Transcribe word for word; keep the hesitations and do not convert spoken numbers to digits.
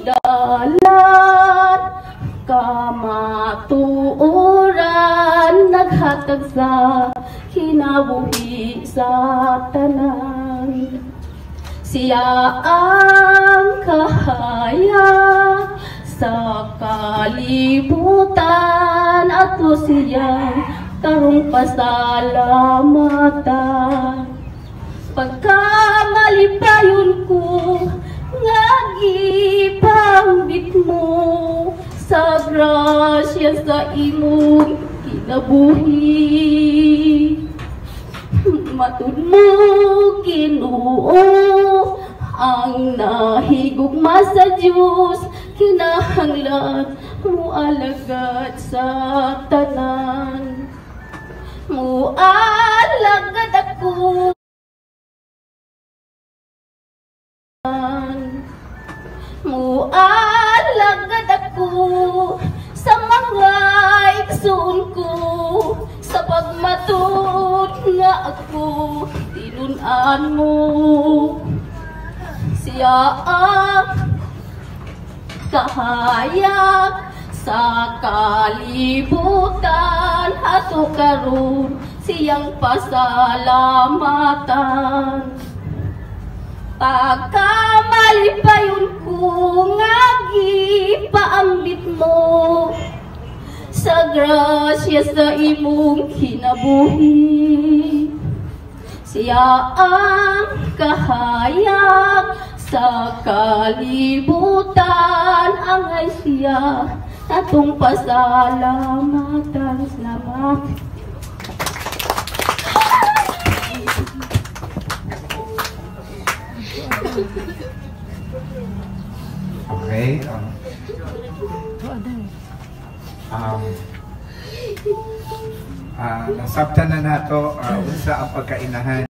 dalan kamatuoran naghatag sa kinabuhi sa tanan. Siya ang kahaya sa kalibutan ato siyang tarong pasalamatan. Pagkamalipayon ko nga gipambit mo sa grasya sa imong kinabuhi. Matud mo Ginoo ang nahigugma sa Diyos, kinahanglan mo alagad sa tanan. Mo alagad ako mo alagad ako sa mga igsoon ko, sa pagmatud nga ako tinunan mo. Siya ang kahayag sa kalibutan ato karon siyang pasalamatan. Pagkamalipayon ko nga gipaambit mo sa grasya sa imong kinabuhi. Siya ang kahayag sa kalibutan angay siya atong pasalamatan. Salamat. Okay. Um, um, uh, nasabtan na nato uh, unsa ang pagkainahan